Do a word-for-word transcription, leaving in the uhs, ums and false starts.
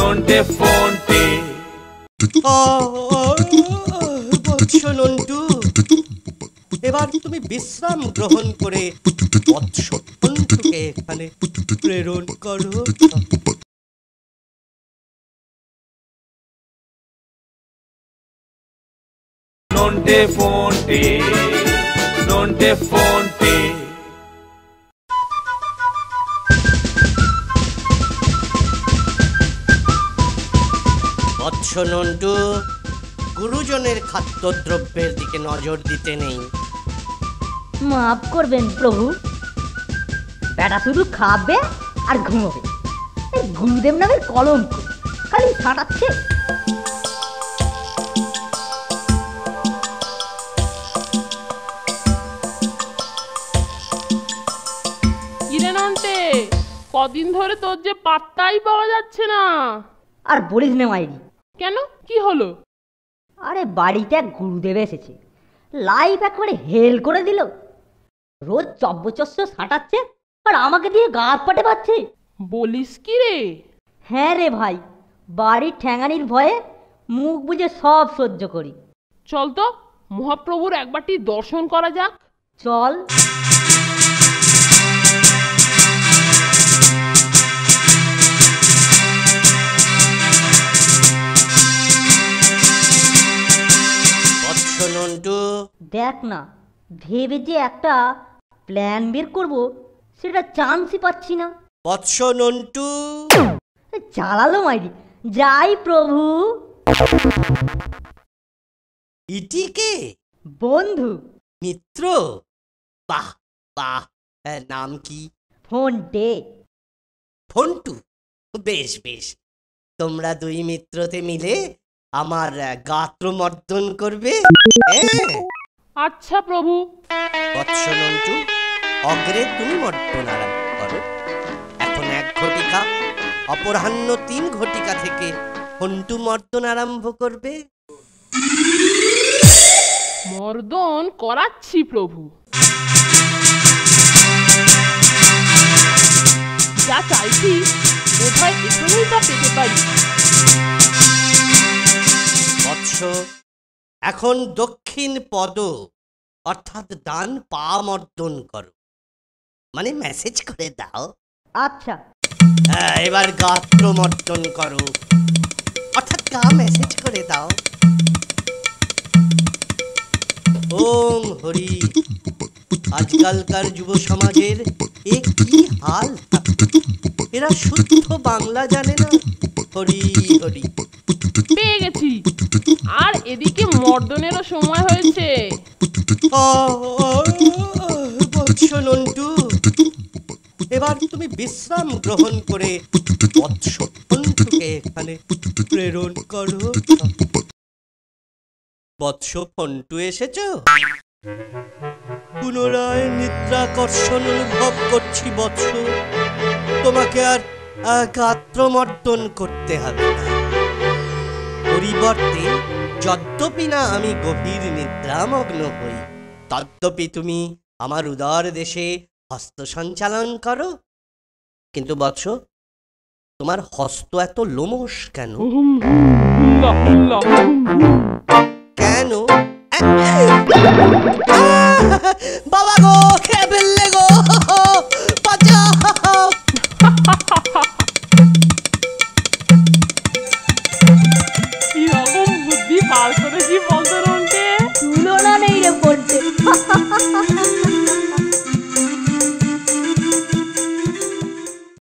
নন্টে ফন্টে। বৎস নন্টু, এবার তুমি বিশ্রাম গ্রহণ করে বৎস ফন্টুকে এখানে প্রেরণ করো। নন্টে ফন্টে, নন্টে ফন্টে। বৎস নন্টু, গুরুজনের খাদ্যদ্রব্যের দিকে নজর দিতে নেই। মাফ করবেন প্রভু, বেটা শুধু খাবে আর ঘুমোবে। গুরুদেব নামের কলঙ্ক খালি ছাড়াচ্ছে। কদিন ধরে তোর যে পাত্তাই পাওয়া যাচ্ছে না। আর বলিস না মাইরি। কেন, কি হলো? আরে বাড়িতে এক গুরুদেব এসেছে, লাইফ একবারে হেল করে দিল। রোজ চব্বচস্য ছাঁটাচ্ছে আর আমাকে দিয়ে গা পাটে পাচ্ছে। বলিস কি রে? হ্যাঁ রে ভাই, বাড়ির ঠ্যাঙানির ভয়ে মুখ বুজে সব সহ্য করি। চল তো মহাপ্রভুর একবারটি দর্শন করা যাক। চল। নন্টু, দেখ না, ভেবে যে একটা প্ল্যান বের করব সেটা চান্সই পাচ্ছি না। বৎস নন্টু, চালালো মাইরি। যাই প্রভু। ইটিকে বন্ধু, মিত্র। বাহ বাহ, নাম কি? ফন্টে। ফন্টু, বেশ বেশ। তোমরা দুই মিত্রতে মিলে আমার গাত্রমর্দন করবে। আচ্ছা প্রভু। বৎস নন্টু, অগ্রে তুমি মর্দন আরম্ভ করো। এখন এক ঘটিকা, অপরাহ্ন তিন ঘটিকা থেকে ফন্টু মর্দন আরম্ভ করবে। মর্দন করাচ্ছি প্রভু। যা চাইছি বোধহয় এখানেই তা পেতে পারি। বৎস, এখন দক্ষিণ পদ অর্থাৎ ডান পা মর্দন করো, মানে মেসেজ করে দাও। আচ্ছা। এবার গাত্র মর্দন করো, অর্থাৎ গা মেসেজ করে দাও। ওম হরি। আজকালকার যুব সমাজের এ কি হাল! এরা শুদ্ধ বাংলা জানে না। হরি হরি। পেয়ে গেছি। আর এদিকে মর্দনেরও সময় হয়েছে। বৎস নন্টু, এবার তুমি বিশ্রাম গ্রহণ করে বৎস ফন্টুকে এখানে প্রেরণ করো। বৎস ফন্টু এসেছ? পুনরায় নিদ্রাকর্ষণ অনুভব করছি বৎস। তোমাকে আর গাত্রমর্দন করতে হবে না। পরিবর্তে যদ্যপি না আমি গভীর নিদ্রামগ্ন হই, তদ্যপি তুমি আমার উদর দেশে হস্ত সঞ্চালন করো। কিন্তু বৎস, তোমার হস্ত এত লোমশ কেন? কেন? বাবা গো, খেয়ে ফেললে গো, বাঁচাও। কিরকম বুদ্ধি বার করেছি বলতো